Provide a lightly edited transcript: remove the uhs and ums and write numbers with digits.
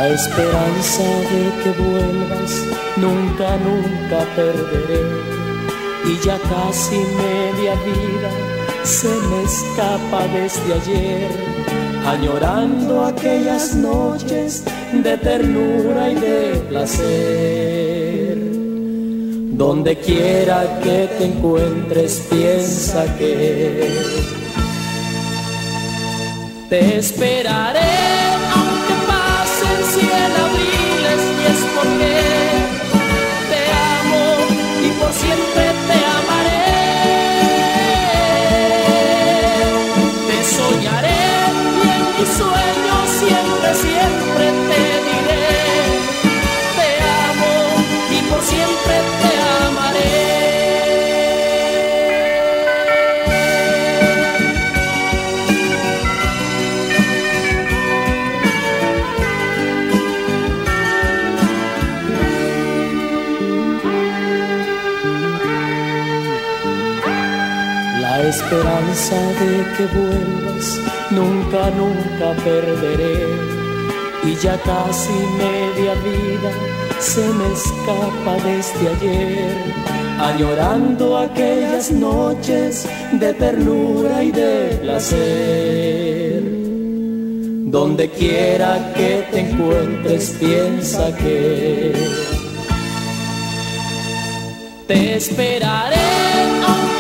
La esperanza de que vuelvas nunca, nunca perderé. Y ya casi media vida se me escapa desde ayer, añorando aquellas noches de ternura y de placer. Donde quiera que te encuentres, piensa que te esperaré, aunque pasen 100 abriles, y es porque te amo y por siempre te amaré. Te soñaré y en mis sueños siempre, siempre te diré: te amo y por siempre te amaré. La esperanza de que vuelvas nunca, nunca perderé. Y ya casi media vida se me escapa desde ayer, añorando aquellas noches de ternura y de placer. Donde quiera que te encuentres, piensa que te esperaré, aunque